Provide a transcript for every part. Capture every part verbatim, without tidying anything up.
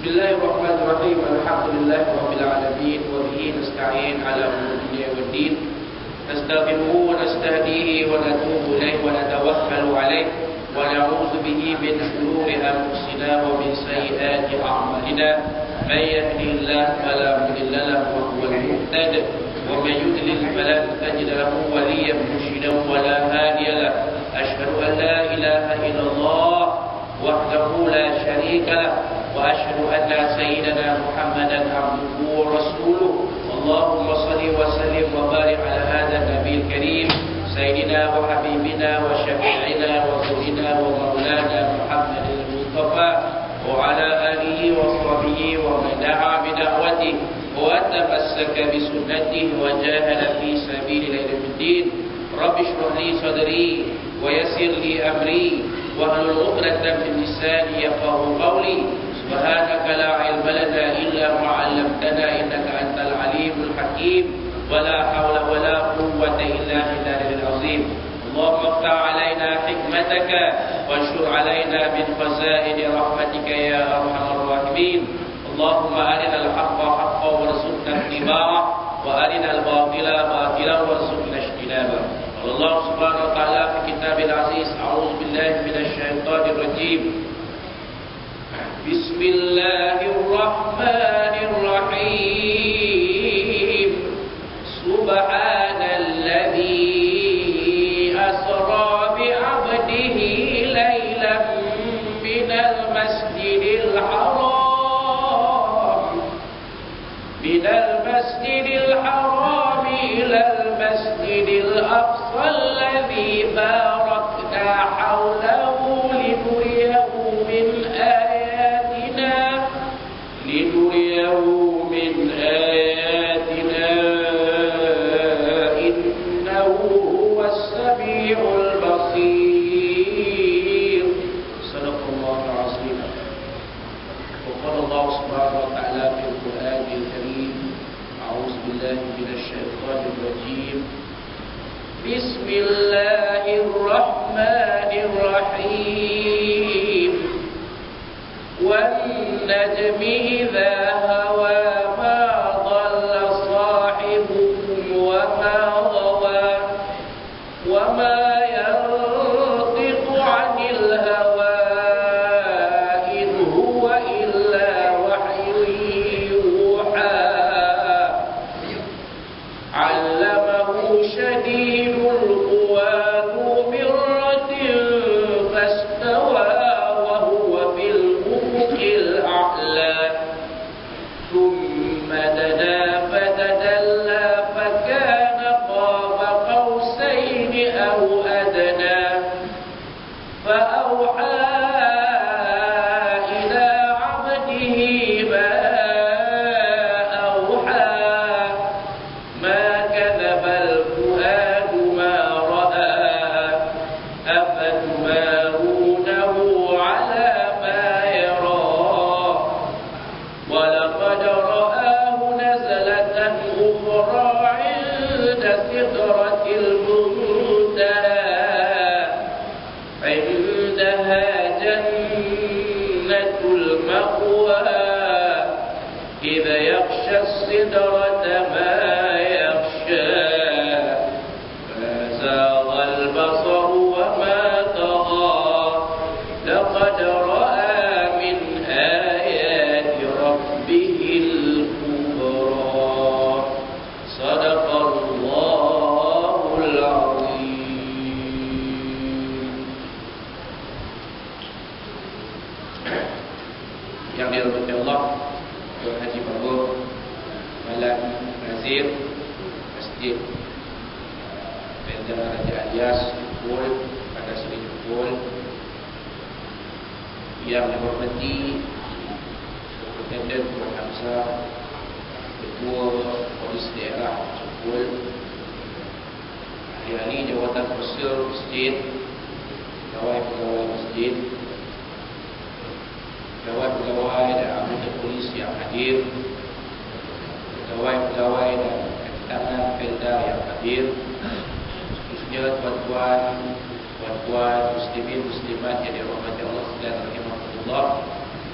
Bismillahirrahmanirrahim. Alhamdulillahirabbil alamin wa bihi nasta'in ala umuri dunya waddin. Nastaghfiruhu wa nastahdihi wa natubu ilayhi wa natawakkalu alayhi wa na'udzu bihi min shururi anfusina wa min sayyiati a'malina. May yahdihillahu fala mudilla lahu wa huwal muhtadi wa may yudlil falan tajid lahu waliyyan murshida wa la hadiya lahu. Asyhadu an la ilaha illallah wahdahu la syarika lahu وأشهد أن سيدنا محمدا عبده ورسوله. اللهم صل وسلم وبارك على هذا النبي الكريم سيدنا وحبيبنا وشفيعنا وسيدنا ومولانا محمد المصطفى وعلى آله وصحبه ومن دعا بدعوته وتمسك بسنته وجاهد في سبيل إلى الدين. رب اشرح لي صدري ويسر لي أمري واحلل عقدة من لساني يفقهوا قولي. سبحانك لا علم لنا إلا ما علمتنا إنك أنت العليم الحكيم ولا حول ولا قوة إلا بالله العظيم. اللهم افتح علينا حكمتك وانشر علينا من خزائن رحمتك يا أرحم الراحمين. اللهم أرنا الحق حقا وارزقنا اتباعه وأرنا الباطل باطلا وارزقنا اجتنابه. قال الله سبحانه وتعالى في كتاب العزيز أعوذ بالله من الشيطان الرجيم. بسم الله الرحمن الرحيم. سبحان الذي أسرى بعبده ليلا من المسجد الحرام من المسجد الحرام إلى المسجد الأقصى الذي باركنا حوله لنريه من آياتنا لنريه من آياتنا إنه هو السميع البصير. صدق الله العظيم. وقال الله سبحانه وتعالى في القرآن الكريم أعوذ بالله من الشيطان الرجيم. بسم الله الرحمن الرحيم. والنجم إذا هوى ما ضل صاحبكم وما غوى وما ينطق عن الهوى إن هو إلا وحي يوحى. علمه شديد القوى ذو مرة فاستوى وهو بالأفق الأعلى. ثم دنا فتدلى فكان قاب قوسين أو أدنى. فأوحى إلى عبده ما أوحى. ما كذب الفؤاد ما رأى. أفتمارونه على ما يرى. ولقد رآه نزلة أخرى عند سدرة المنتهى. عندها جنة المأوى. إذ يغشى السدرة ما يغشى. ما زاغ البصر وما طغى. لقد رأى من آيات ربه الكبرى. صدق الله العظيم. Yang dirahmati Allah, Tuan Haji Bagus Malam Nazir Masjid Bandar Raja Alias Jepul pada Seri Jepul. Yang dihormati Superintendent Tuan Hamzah, Ketua Polis Daerah Jepul, ahli-ahli jawatan Konsil Masjid, pegawai-pegawai masjid, pegawai-pegawai dan anggota polis yang hadir, pegawai-pegawai dan Kapitanan Pelda yang hadir, khususnya tuan-tuan, tuan-tuan muslimin muslimat yang dirahmati Allah sekalian rahimahullah.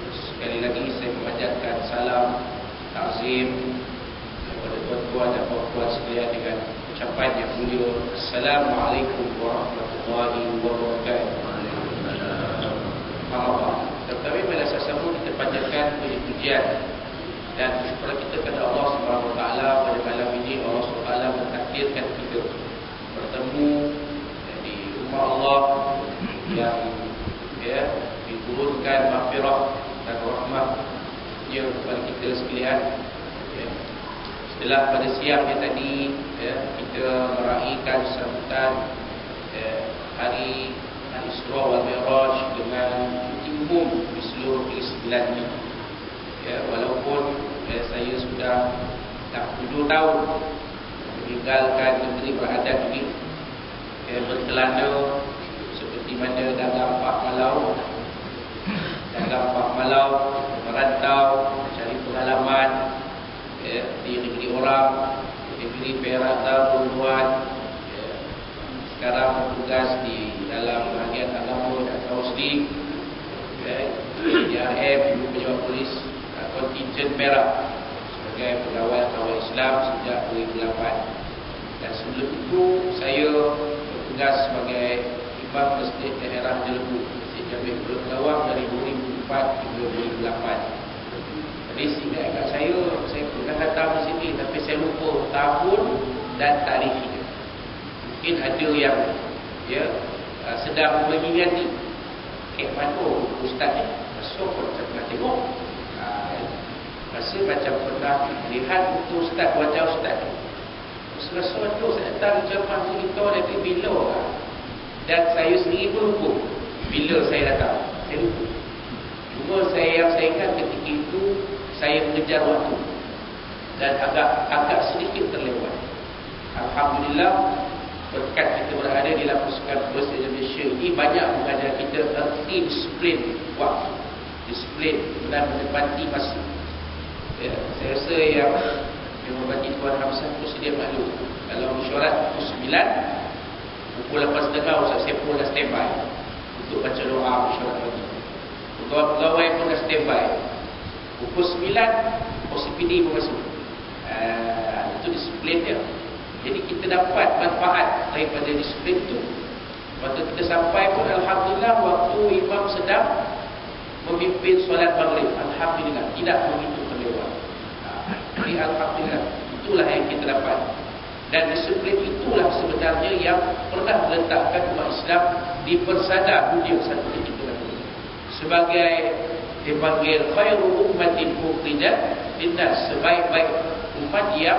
sekali lagi saya memanjatkan salam takzim kepada tuan-tuan dan puan-puan sekalian dengan ucapan yang mulia. Assalamualaikum warahmatullahi wabarakatuh. Alhamdulillah. Tetapi pada saat sama kita panjatkan puji-pujian dan syukur kita kepada Allah Subhanahu Wa Taala pada malam ini. Allah Subhanahu Wa Taala mentakdirkan kita bertemu di rumah Allah yang ya diturunkan maghfirah dan rahmat ya kepada kita sekalian. Ya. Setelah pada siang yang tadi ya, kita meraihkan sambutan ya, hari Al-Isra wal Mi'raj dengan cuti umum di seluruh Negeri Sembilan ini. Ya, walaupun ya, saya sudah dah tujuh tahun meninggalkan negeri beradat ini, ya, berkelana seperti mana dagang Pak Malau, dagang Pak Malau merantau mencari pengalaman ya, di negeri orang, di negeri Perak Darul Muad. Ya, sekarang bertugas di dalam bahagian agama dan kausdi ya, D R M, Ibu Pejabat Polis Kontinjen Perak sebagai pegawai kawal Islam sejak dua ribu lapan. Dan sebelum itu saya bertugas sebagai Imam Masjid Daerah Jelebu, Masjid Jami' Pulau Kelawar dari dua ribu empat hingga dua ribu lapan. Jadi sehingga kat saya, saya pernah datang di sini tapi saya lupa tahun dan tarikhnya. Mungkin ada yang ya sedang mengingati eh mana ustaz ni, masuk pun saya pernah tengok. Rasa macam pernah lihat itu ustaz, wajah ustaz ni. Selesai tu saya datang jemaah cerita dari bila lah. Dan saya sendiri pun lupa bila saya datang, saya lupa. Cuma saya yang saya ingat ketika itu saya mengejar waktu dan agak agak sedikit terlewat. Alhamdulillah berkat kita berada di dalam pasukan Polis Malaysia ini banyak mengajar kita erti disiplin waktu, disiplin dan menepati masa. Ya, saya rasa yang yang membagi Tuan Hamzah itu sedia maklum. Kalau mesyuarat pukul sembilan, pukul lapan tiga puluh Ustaz Sepul dah standby untuk baca doa mesyuarat pagi. Pegawai-pegawai pun dah standby. Pukul sembilan O C P D pun masuk. uh, Itu disiplin dia. Jadi kita dapat manfaat daripada disiplin itu. Waktu kita sampai pun Alhamdulillah waktu imam sedang memimpin solat maghrib, Alhamdulillah tidak begitu terlewat. Jadi Alhamdulillah itulah yang kita dapat. Dan disiplin itulah sebenarnya yang pernah meletakkan umat Islam di persada dunia satu ketika itu. Sebagai dipanggil khairu ummatin ukhrijat linnas, sebaik-baik umat yang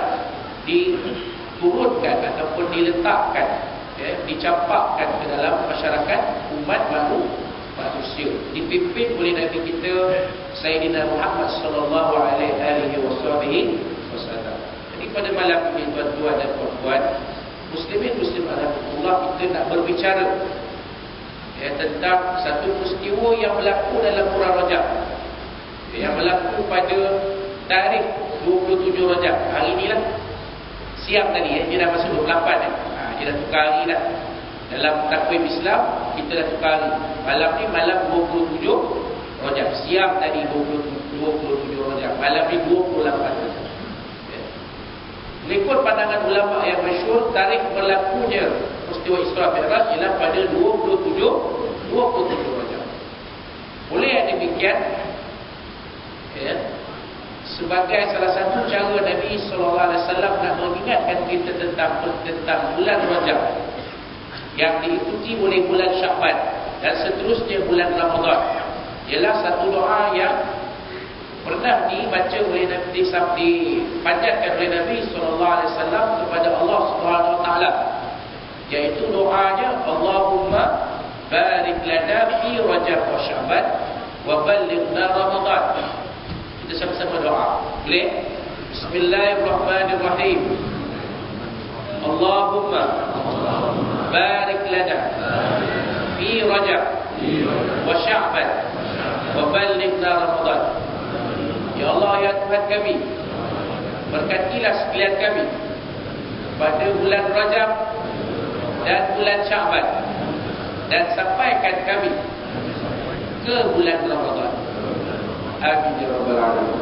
diturunkan ataupun diletakkan ya, dicampakkan ke dalam masyarakat umat baru manusia, dipimpin oleh Nabi kita Sayyidina Muhammad sallallahu alaihi wasallam. Jadi pada malam ini tuan-tuan dan puan-puan, muslimin muslim alhamdulillah, kita nak berbicara ya, tentang satu peristiwa yang berlaku dalam bulan Rajab, yang berlaku pada tarikh dua puluh tujuh Rajab. Hari inilah siang tadi ya, dia dah masuk dua puluh lapan ya. Ha, dia dah tukar hari dah. Dalam takwim Islam kita dah tukar hari. Malam ni malam dua puluh tujuh Rajab. Siang tadi dua puluh tujuh Rajab. Malam ni dua puluh lapan Rajab. Ya. Mengikut pandangan ulama yang masyhur, tarikh berlakunya peristiwa Isra Mi'raj ialah pada dua puluh tujuh Rajab. Oleh yang demikian ya, sebagai salah satu cara Nabi sallallahu alaihi wasallam nak mengingatkan kita tentang tentang bulan Rajab yang diikuti oleh bulan Syaban dan seterusnya bulan Ramadan, ialah satu doa yang pernah dibaca oleh Nabi, dipanjatkan oleh Nabi sallallahu alaihi wasallam kepada Allah Subhanahu wa taala, iaitu doanya Allahumma barik lana fi Rajab wa Syaban wa ballighna Ramadan. Kita sama-sama doa. Boleh? Bismillahirrahmanirrahim. Allahumma barik lana fi Rajab wa Sya'ban wa ballighna Ramadan. Ya Allah, ya Tuhan kami, berkatilah sekalian kami pada bulan Rajab dan bulan Sya'ban, dan sampaikan kami ke bulan Ramadan. Amin ya rabbal alamin.